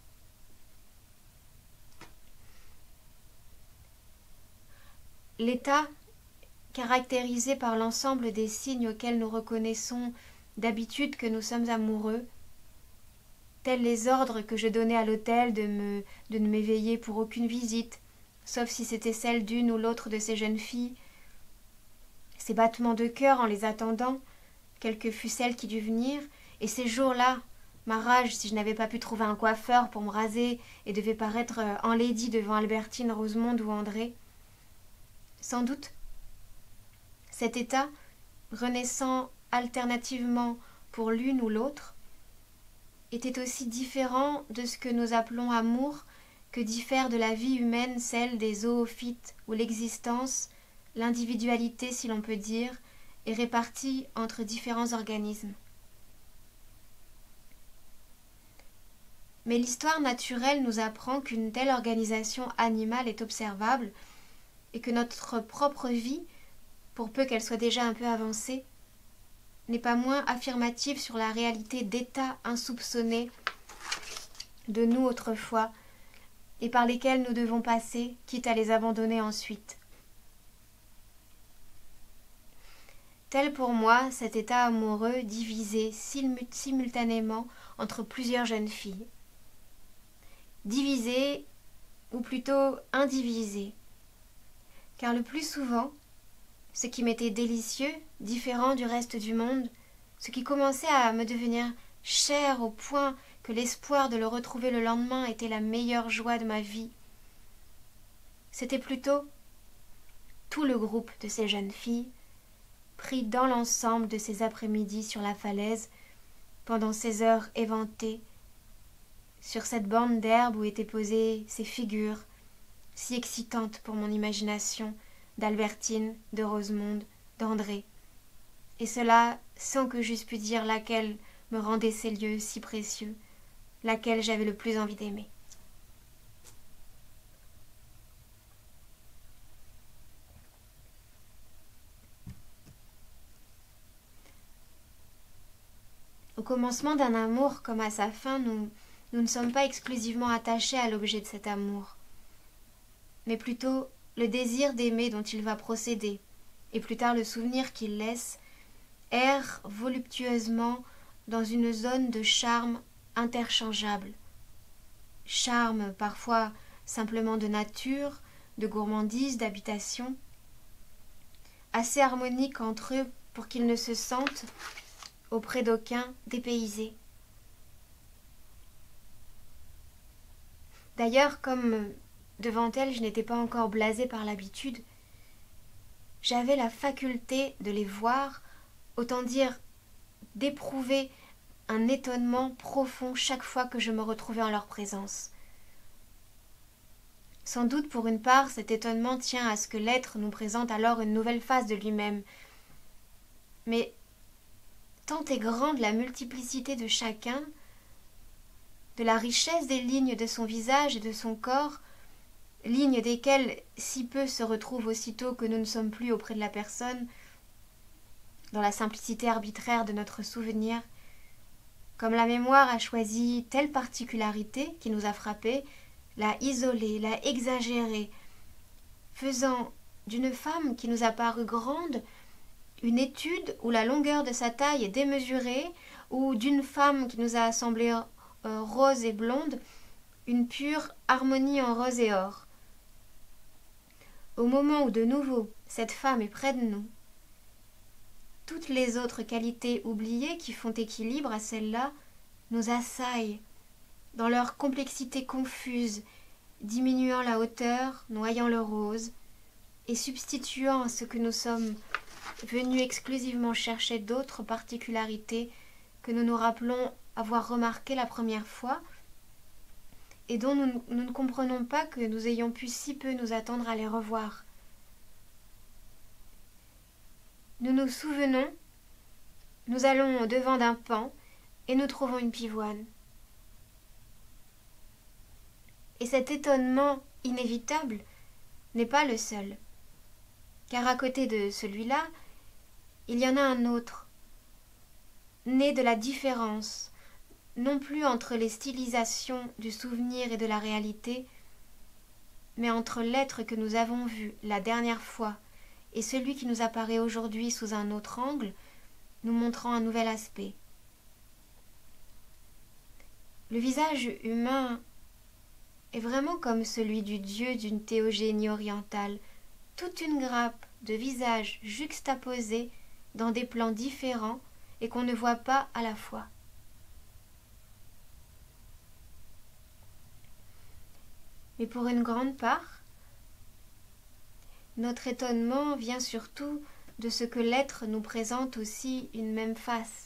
L'état, caractérisé par l'ensemble des signes auxquels nous reconnaissons d'habitude que nous sommes amoureux, tels les ordres que je donnais à l'hôtel de ne m'éveiller pour aucune visite, sauf si c'était celle d'une ou l'autre de ces jeunes filles, ces battements de cœur en les attendant, quelle que fût celle qui dût venir, et ces jours-là, ma rage si je n'avais pas pu trouver un coiffeur pour me raser et devais paraître enlaidie devant Albertine, Rosemonde ou André. Sans doute, cet état, renaissant alternativement pour l'une ou l'autre, était aussi différent de ce que nous appelons amour que diffère de la vie humaine celle des zoophytes où l'existence, l'individualité si l'on peut dire, est répartie entre différents organismes. Mais l'histoire naturelle nous apprend qu'une telle organisation animale est observable et que notre propre vie, pour peu qu'elle soit déjà un peu avancée, n'est pas moins affirmative sur la réalité d'états insoupçonnés de nous autrefois et par lesquels nous devons passer, quitte à les abandonner ensuite. Tel pour moi cet état amoureux divisé simultanément entre plusieurs jeunes filles. Divisé, ou plutôt indivisé, car le plus souvent, ce qui m'était délicieux, différent du reste du monde, ce qui commençait à me devenir cher au point que l'espoir de le retrouver le lendemain était la meilleure joie de ma vie, c'était plutôt tout le groupe de ces jeunes filles, pris dans l'ensemble de ces après-midi sur la falaise, pendant ces heures éventées, sur cette bande d'herbe où étaient posées ces figures, si excitantes pour mon imagination, d'Albertine, de Rosemonde, d'André, et cela sans que j'eusse pu dire laquelle me rendait ces lieux si précieux, laquelle j'avais le plus envie d'aimer. Au commencement d'un amour comme à sa fin, nous ne sommes pas exclusivement attachés à l'objet de cet amour, mais plutôt le désir d'aimer dont il va procéder, et plus tard le souvenir qu'il laisse, erre voluptueusement dans une zone de charme interchangeable. Charme parfois simplement de nature, de gourmandise, d'habitation, assez harmonique entre eux pour qu'ils ne se sentent, auprès d'aucun, dépaysés. D'ailleurs, comme devant elle je n'étais pas encore blasée par l'habitude, j'avais la faculté de les voir, autant dire d'éprouver un étonnement profond chaque fois que je me retrouvais en leur présence. Sans doute pour une part cet étonnement tient à ce que l'être nous présente alors une nouvelle face de lui-même, mais tant est grande la multiplicité de chacun, de la richesse des lignes de son visage et de son corps, lignes desquelles si peu se retrouvent aussitôt que nous ne sommes plus auprès de la personne, dans la simplicité arbitraire de notre souvenir. Comme la mémoire a choisi telle particularité qui nous a frappés, l'a isolée, l'a exagérée, faisant d'une femme qui nous a paru grande une étude où la longueur de sa taille est démesurée, ou d'une femme qui nous a semblé rose et blonde, une pure harmonie en rose et or. Au moment où de nouveau cette femme est près de nous, toutes les autres qualités oubliées qui font équilibre à celle-là nous assaillent dans leur complexité confuse, diminuant la hauteur, noyant le rose, et substituant à ce que nous sommes venus exclusivement chercher d'autres particularités que nous nous rappelons avoir remarquées la première fois, et dont nous ne comprenons pas que nous ayons pu si peu nous attendre à les revoir. Nous nous souvenons, nous allons au-devant d'un pan, et nous trouvons une pivoine. Et cet étonnement inévitable n'est pas le seul, car à côté de celui-là, il y en a un autre, né de la différence, non plus entre les stylisations du souvenir et de la réalité, mais entre l'être que nous avons vu la dernière fois et celui qui nous apparaît aujourd'hui sous un autre angle, nous montrant un nouvel aspect. Le visage humain est vraiment comme celui du dieu d'une théogénie orientale, toute une grappe de visages juxtaposés dans des plans différents et qu'on ne voit pas à la fois. Mais pour une grande part, notre étonnement vient surtout de ce que l'être nous présente aussi une même face.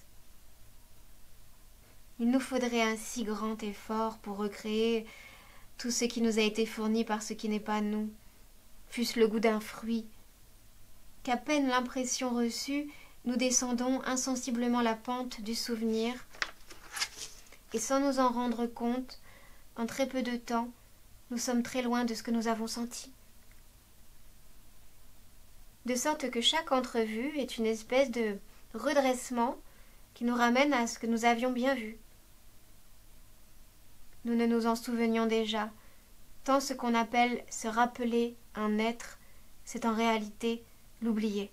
Il nous faudrait un si grand effort pour recréer tout ce qui nous a été fourni par ce qui n'est pas nous, fût-ce le goût d'un fruit, qu'à peine l'impression reçue, nous descendons insensiblement la pente du souvenir, et sans nous en rendre compte, en très peu de temps, nous sommes très loin de ce que nous avons senti. De sorte que chaque entrevue est une espèce de redressement qui nous ramène à ce que nous avions bien vu. Nous ne nous en souvenions déjà, tant ce qu'on appelle se rappeler un être, c'est en réalité l'oublier.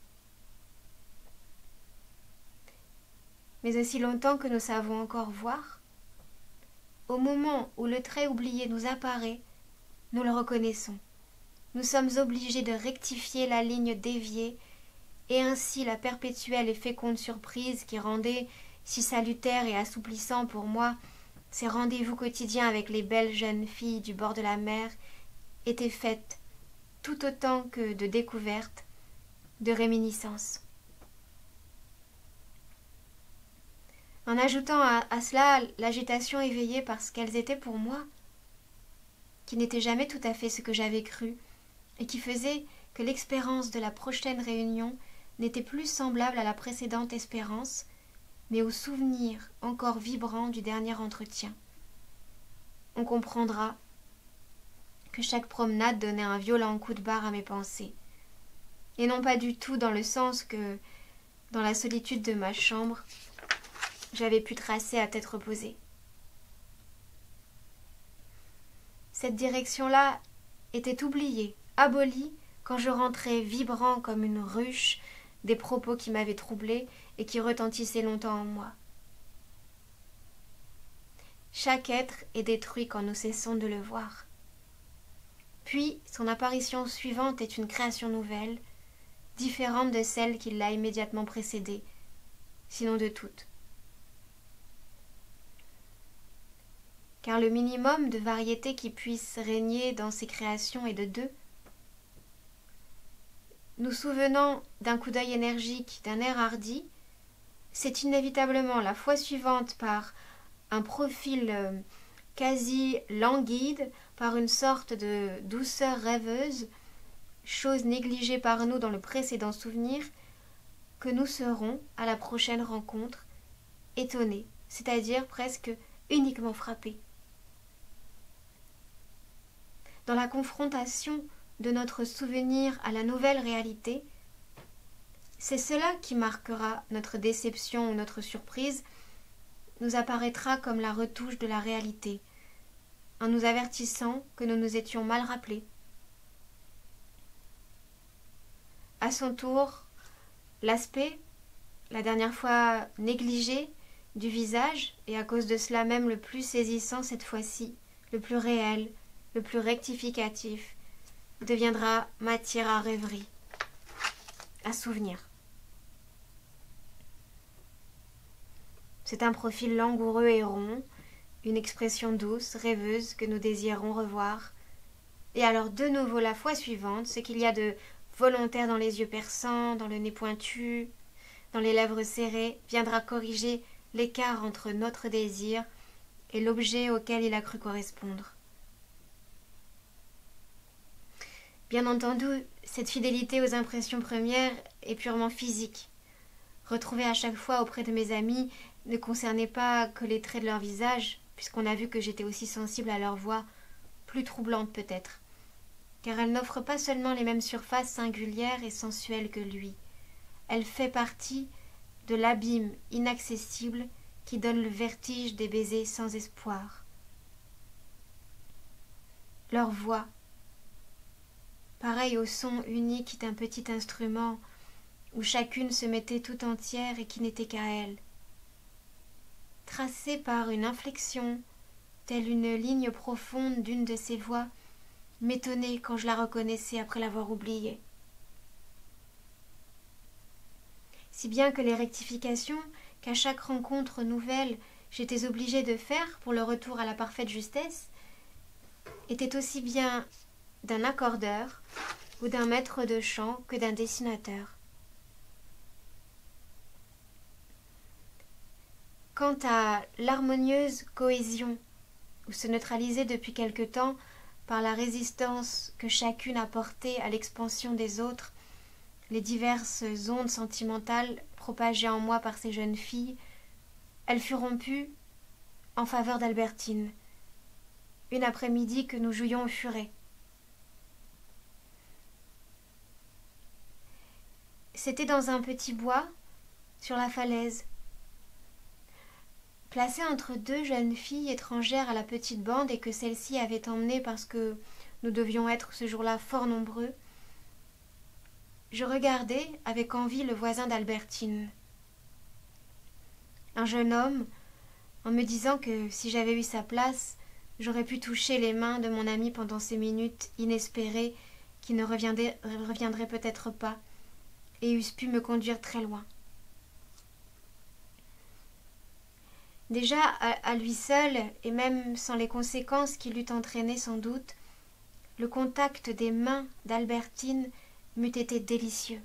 Mais aussi longtemps que nous savons encore voir, au moment où le trait oublié nous apparaît, nous le reconnaissons. Nous sommes obligés de rectifier la ligne déviée, et ainsi la perpétuelle et féconde surprise qui rendait si salutaire et assouplissant pour moi ces rendez-vous quotidiens avec les belles jeunes filles du bord de la mer était faite tout autant que de découvertes, de réminiscences. En ajoutant à cela l'agitation éveillée par ce qu'elles étaient pour moi, qui n'était jamais tout à fait ce que j'avais cru, et qui faisait que l'espérance de la prochaine réunion n'était plus semblable à la précédente espérance, mais au souvenir encore vibrant du dernier entretien. On comprendra que chaque promenade donnait un violent coup de barre à mes pensées, et non pas du tout dans le sens que, dans la solitude de ma chambre, j'avais pu tracer à tête reposée. Cette direction-là était oubliée, abolie, quand je rentrais vibrant comme une ruche des propos qui m'avaient troublée et qui retentissaient longtemps en moi. Chaque être est détruit quand nous cessons de le voir. Puis son apparition suivante est une création nouvelle, différente de celle qui l'a immédiatement précédée, sinon de toutes. Car le minimum de variété qui puisse régner dans ces créations est de deux. Nous souvenant d'un coup d'œil énergique, d'un air hardi, c'est inévitablement la fois suivante par un profil quasi languide, par une sorte de douceur rêveuse, chose négligée par nous dans le précédent souvenir, que nous serons, à la prochaine rencontre, étonnés, c'est-à-dire presque uniquement frappés. Dans la confrontation de notre souvenir à la nouvelle réalité, C'est cela qui marquera notre déception ou notre surprise, nous apparaîtra comme la retouche de la réalité, en nous avertissant que nous nous étions mal rappelés. À son tour, l'aspect, la dernière fois négligé, du visage, et à cause de cela même le plus saisissant cette fois-ci, le plus réel, le plus rectificatif, deviendra matière à rêverie, à souvenir. C'est un profil langoureux et rond, une expression douce, rêveuse que nous désirons revoir. Et alors de nouveau la fois suivante, ce qu'il y a de volontaire dans les yeux perçants, dans le nez pointu, dans les lèvres serrées, viendra corriger l'écart entre notre désir et l'objet auquel il a cru correspondre. Bien entendu, cette fidélité aux impressions premières est purement physique. Retrouvée à chaque fois auprès de mes amis ne concernait pas que les traits de leur visage, puisqu'on a vu que j'étais aussi sensible à leur voix, plus troublante peut-être, car elle n'offre pas seulement les mêmes surfaces singulières et sensuelles que lui. Elle fait partie de l'abîme inaccessible qui donne le vertige des baisers sans espoir. Leur voix, pareille au son unique d'un petit instrument où chacune se mettait tout entière et qui n'était qu'à elle, tracée par une inflexion, telle une ligne profonde d'une de ces voix, m'étonnait quand je la reconnaissais après l'avoir oubliée. Si bien que les rectifications qu'à chaque rencontre nouvelle j'étais obligée de faire pour le retour à la parfaite justesse étaient aussi bien d'un accordeur ou d'un maître de chant que d'un dessinateur. Quant à l'harmonieuse cohésion, où se neutralisait depuis quelque temps par la résistance que chacune apportait à l'expansion des autres, les diverses ondes sentimentales propagées en moi par ces jeunes filles, elle fut rompue en faveur d'Albertine, une après-midi que nous jouions au furet. C'était dans un petit bois, sur la falaise. Placée entre deux jeunes filles étrangères à la petite bande et que celle-ci avait emmenées parce que nous devions être ce jour-là fort nombreux, je regardais avec envie le voisin d'Albertine. Un jeune homme, en me disant que si j'avais eu sa place, j'aurais pu toucher les mains de mon ami pendant ces minutes inespérées qui ne reviendraient peut-être pas et eussent pu me conduire très loin. Déjà, à lui seul, et même sans les conséquences qu'il eût entraînées sans doute, le contact des mains d'Albertine m'eût été délicieux.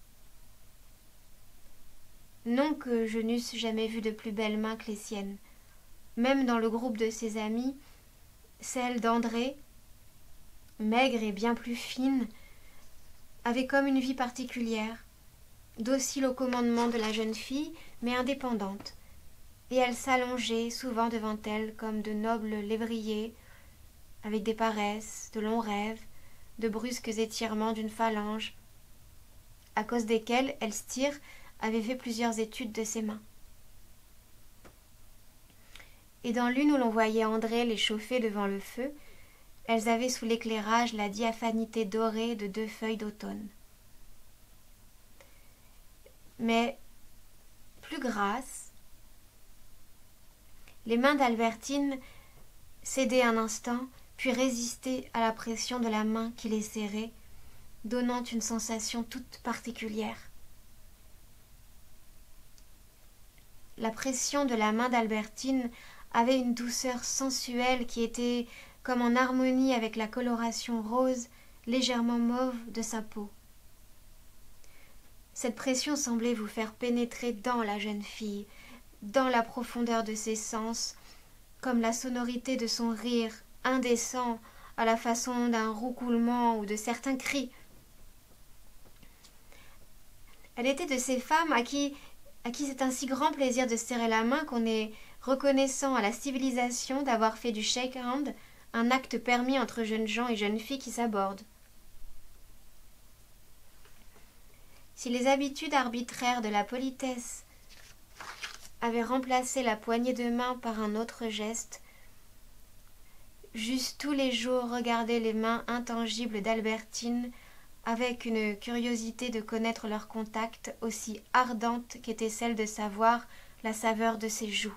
Non que je n'eusse jamais vu de plus belles mains que les siennes. Même dans le groupe de ses amis, celle d'André, maigre et bien plus fine, avait comme une vie particulière, docile au commandement de la jeune fille, mais indépendante, et elle s'allongeait souvent devant elle comme de nobles lévriers, avec des paresses, de longs rêves, de brusques étirements d'une phalange, à cause desquels Elstir avait fait plusieurs études de ses mains. Et dans l'une où l'on voyait André les chauffer devant le feu, elles avaient sous l'éclairage la diaphanité dorée de 2 feuilles d'automne. Mais, plus grasses, les mains d'Albertine cédaient un instant, puis résistaient à la pression de la main qui les serrait, donnant une sensation toute particulière. La pression de la main d'Albertine avait une douceur sensuelle qui était comme en harmonie avec la coloration rose, légèrement mauve de sa peau. Cette pression semblait vous faire pénétrer dans la jeune fille, dans la profondeur de ses sens, comme la sonorité de son rire indécent à la façon d'un roucoulement ou de certains cris. Elle était de ces femmes à qui c'est un si grand plaisir de serrer la main qu'on est reconnaissant à la civilisation d'avoir fait du shake-hand un acte permis entre jeunes gens et jeunes filles qui s'abordent. Si les habitudes arbitraires de la politesse avaient remplacé la poignée de main par un autre geste, j'eusse tous les jours regardé les mains intangibles d'Albertine avec une curiosité de connaître leur contact aussi ardente qu'était celle de savoir la saveur de ses joues.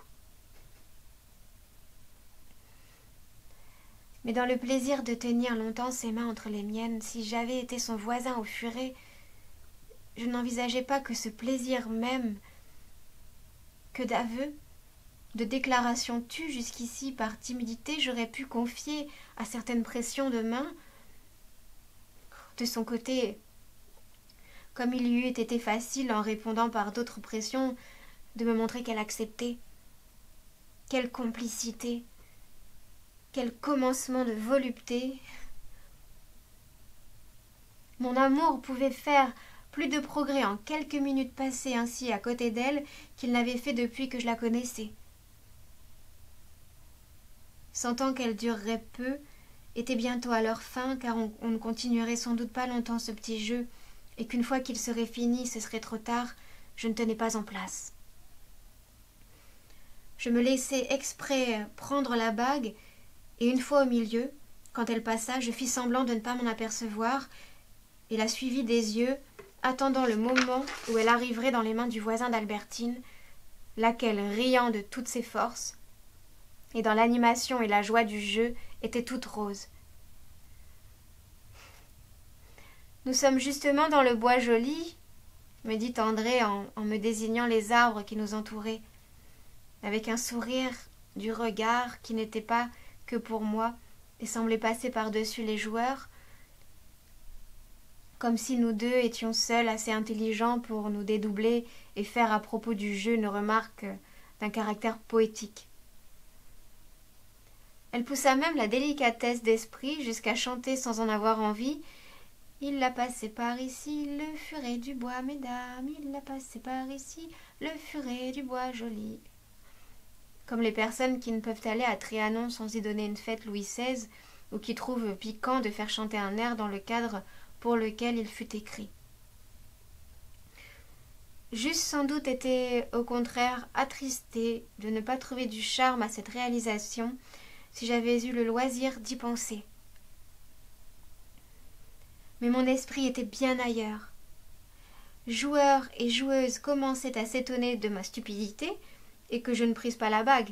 Mais dans le plaisir de tenir longtemps ses mains entre les miennes, si j'avais été son voisin au furet, je n'envisageais pas que ce plaisir même, que d'aveux, de déclarations tues jusqu'ici par timidité, j'aurais pu confier à certaines pressions de main. De son côté, comme il lui eût été facile, en répondant par d'autres pressions, de me montrer qu'elle acceptait. Quelle complicité! Quel commencement de volupté! Mon amour pouvait faire plus de progrès en quelques minutes passées ainsi à côté d'elle qu'il n'avait fait depuis que je la connaissais. Sentant qu'elle durerait peu, était bientôt à leur fin, car on ne continuerait sans doute pas longtemps ce petit jeu, et qu'une fois qu'il serait fini, ce serait trop tard, je ne tenais pas en place. Je me laissai exprès prendre la bague, et une fois au milieu, quand elle passa, je fis semblant de ne pas m'en apercevoir, et la suivis des yeux, attendant le moment où elle arriverait dans les mains du voisin d'Albertine, laquelle, riant de toutes ses forces, et dans l'animation et la joie du jeu, était toute rose. « Nous sommes justement dans le bois joli, » me dit André en me désignant les arbres qui nous entouraient, avec un sourire du regard qui n'était pas que pour moi et semblait passer par-dessus les joueurs, comme si nous deux étions seuls assez intelligents pour nous dédoubler et faire à propos du jeu une remarque d'un caractère poétique. Elle poussa même la délicatesse d'esprit jusqu'à chanter sans en avoir envie. Il l'a passé par ici, le furet du bois, mesdames, il l'a passé par ici, le furet du bois joli. Comme les personnes qui ne peuvent aller à Trianon sans y donner une fête Louis XVI, ou qui trouvent piquant de faire chanter un air dans le cadre pour lequel il fut écrit. J'eusse sans doute été au contraire attristée de ne pas trouver du charme à cette réalisation si j'avais eu le loisir d'y penser. Mais mon esprit était bien ailleurs. Joueurs et joueuses commençaient à s'étonner de ma stupidité et que je ne prisse pas la bague.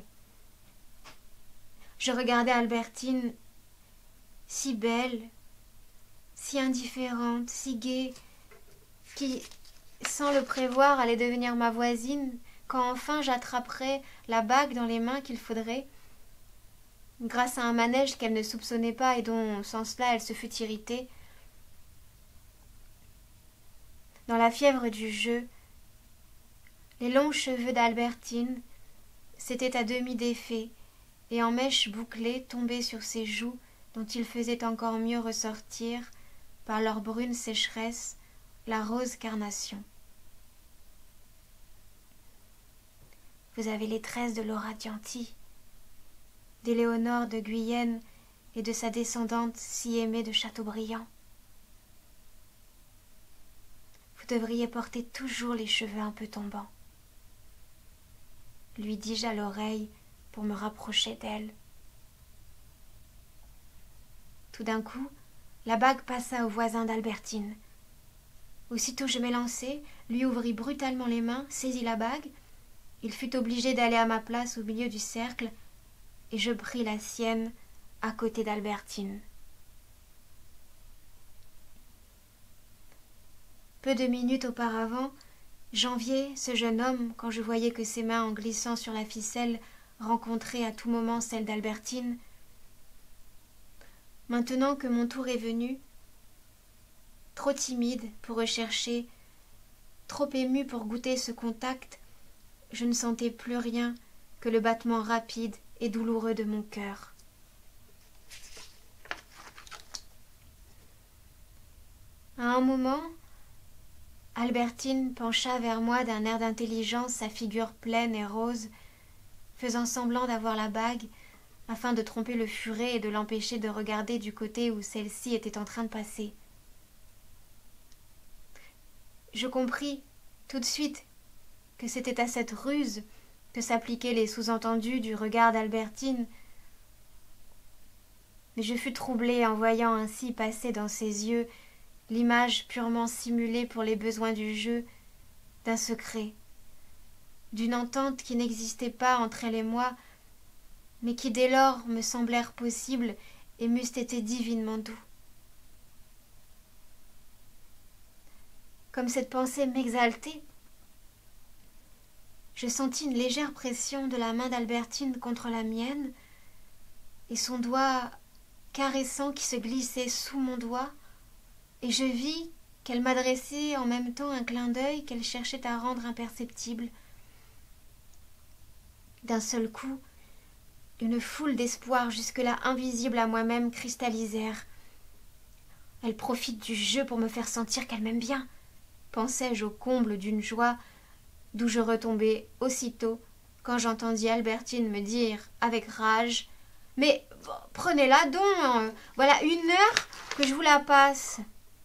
Je regardais Albertine, si belle, si indifférente, si gaie, qui, sans le prévoir, allait devenir ma voisine, quand enfin j'attraperais la bague dans les mains qu'il faudrait, grâce à un manège qu'elle ne soupçonnait pas et dont, sans cela, elle se fût irritée. Dans la fièvre du jeu, les longs cheveux d'Albertine s'étaient à demi défaits et en mèches bouclées tombaient sur ses joues dont ils faisaient encore mieux ressortir, par leur brune sécheresse, la rose carnation. Vous avez les tresses de Laura Dianti, d'Éléonore de Guyenne et de sa descendante si aimée de Chateaubriand. Vous devriez porter toujours les cheveux un peu tombants, lui dis-je à l'oreille pour me rapprocher d'elle. Tout d'un coup, la bague passa au voisin d'Albertine. Aussitôt je m'élançai, lui ouvris brutalement les mains, saisis la bague. Il fut obligé d'aller à ma place au milieu du cercle, et je pris la sienne à côté d'Albertine. Peu de minutes auparavant, j'enviais ce jeune homme quand je voyais que ses mains, en glissant sur la ficelle, rencontraient à tout moment celle d'Albertine. Maintenant que mon tour est venu, trop timide pour rechercher, trop émue pour goûter ce contact, je ne sentais plus rien que le battement rapide et douloureux de mon cœur. À un moment, Albertine pencha vers moi d'un air d'intelligence sa figure pleine et rose, faisant semblant d'avoir la bague, afin de tromper le furet et de l'empêcher de regarder du côté où celle-ci était en train de passer. Je compris tout de suite que c'était à cette ruse que s'appliquaient les sous-entendus du regard d'Albertine. Mais je fus troublée en voyant ainsi passer dans ses yeux l'image purement simulée pour les besoins du jeu d'un secret, d'une entente qui n'existait pas entre elle et moi, mais qui dès lors me semblèrent possibles et m'eussent été divinement doux. Comme cette pensée m'exaltait, je sentis une légère pression de la main d'Albertine contre la mienne, et son doigt caressant qui se glissait sous mon doigt, et je vis qu'elle m'adressait en même temps un clin d'œil qu'elle cherchait à rendre imperceptible. D'un seul coup, une foule d'espoirs jusque-là invisibles à moi-même cristallisèrent. Elle profite du jeu pour me faire sentir qu'elle m'aime bien, pensai-je au comble d'une joie d'où je retombai aussitôt quand j'entendis Albertine me dire avec rage « Mais prenez-la donc, voilà 1 heure que je vous la passe !»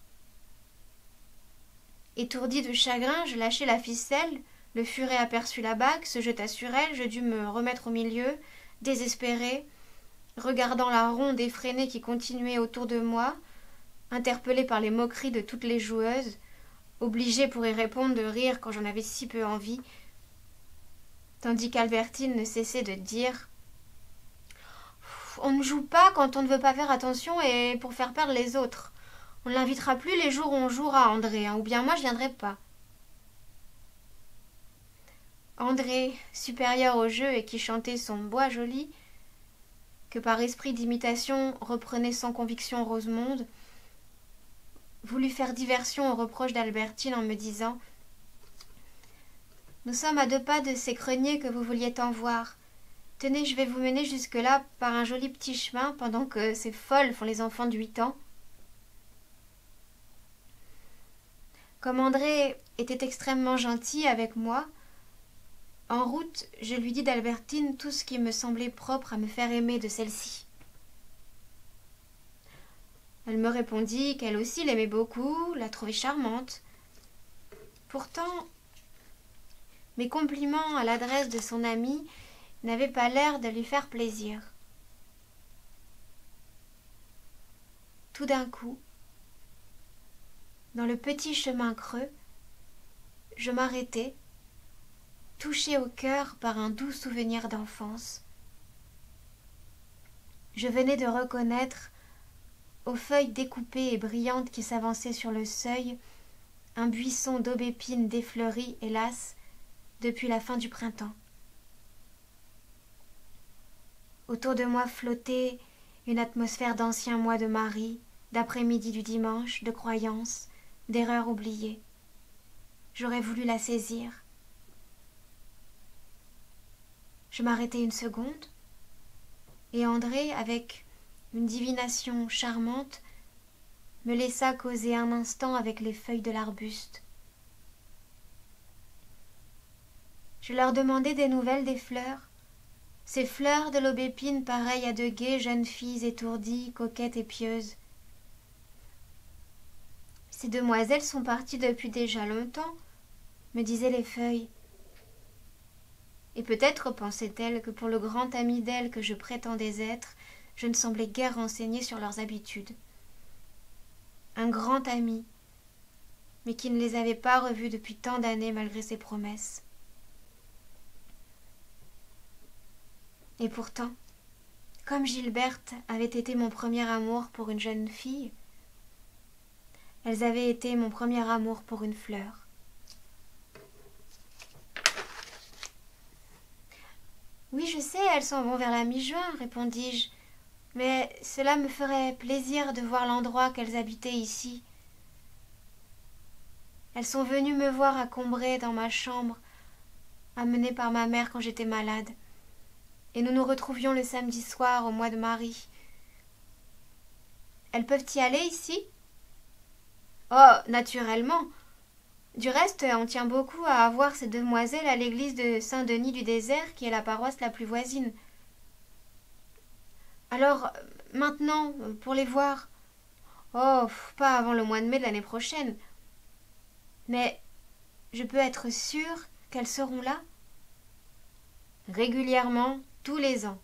Étourdie de chagrin, je lâchai la ficelle, le furet aperçut la bague, se jeta sur elle, je dus me remettre au milieu, désespérée, regardant la ronde effrénée qui continuait autour de moi, interpellée par les moqueries de toutes les joueuses, obligée pour y répondre de rire quand j'en avais si peu envie, tandis qu'Albertine ne cessait de dire « On ne joue pas quand on ne veut pas faire attention et pour faire perdre les autres. On ne l'invitera plus les jours où on jouera, André, ou bien moi je viendrai pas. » André, supérieur au jeu et qui chantait son bois joli, que par esprit d'imitation reprenait sans conviction Rosemonde, voulut faire diversion aux reproches d'Albertine en me disant « Nous sommes à 2 pas de ces creuniers que vous vouliez tant voir. Tenez, je vais vous mener jusque-là par un joli petit chemin pendant que ces folles font les enfants de 8 ans. » Comme André était extrêmement gentil avec moi, en route, je lui dis d'Albertine tout ce qui me semblait propre à me faire aimer de celle-ci. Elle me répondit qu'elle aussi l'aimait beaucoup, la trouvait charmante. Pourtant, mes compliments à l'adresse de son amie n'avaient pas l'air de lui faire plaisir. Tout d'un coup, dans le petit chemin creux, je m'arrêtai, touchée au cœur par un doux souvenir d'enfance. Je venais de reconnaître, aux feuilles découpées et brillantes qui s'avançaient sur le seuil, un buisson d'aubépines défleuries, hélas, depuis la fin du printemps. Autour de moi flottait une atmosphère d'anciens mois de Marie, d'après-midi du dimanche, de croyances, d'erreurs oubliées. J'aurais voulu la saisir. Je m'arrêtai 1 seconde, et André, avec une divination charmante, me laissa causer un instant avec les feuilles de l'arbuste. Je leur demandai des nouvelles des fleurs, ces fleurs de l'aubépine pareilles à de gaies jeunes filles étourdies, coquettes et pieuses. « Ces demoiselles sont parties depuis déjà longtemps, » me disaient les feuilles. Et peut-être pensait-elle que pour le grand ami d'elle que je prétendais être, je ne semblais guère renseignée sur leurs habitudes. Un grand ami, mais qui ne les avait pas revus depuis tant d'années malgré ses promesses. Et pourtant, comme Gilberte avait été mon premier amour pour une jeune fille, elles avaient été mon premier amour pour une fleur. « Oui, je sais, elles s'en vont vers la mi-juin, répondis-je, mais cela me ferait plaisir de voir l'endroit qu'elles habitaient ici. Elles sont venues me voir à Combray dans ma chambre, amenée par ma mère quand j'étais malade, et nous nous retrouvions le samedi soir au mois de Marie. Elles peuvent y aller ici ? Oh, naturellement. Du reste, on tient beaucoup à avoir ces demoiselles à l'église de Saint-Denis-du-Désert, qui est la paroisse la plus voisine. Alors, maintenant, pour les voir. Oh, pas avant le mois de mai de l'année prochaine. Mais je peux être sûre qu'elles seront là? Régulièrement, tous les ans.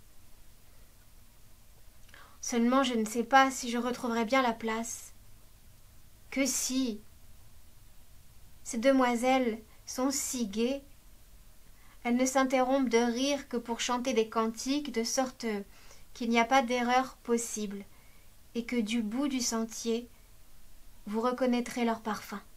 Seulement je ne sais pas si je retrouverai bien la place. Que si. Ces demoiselles sont si gaies. Elles ne s'interrompent de rire que pour chanter des cantiques, de sorte qu'il n'y a pas d'erreur possible, et que du bout du sentier, vous reconnaîtrez leur parfum.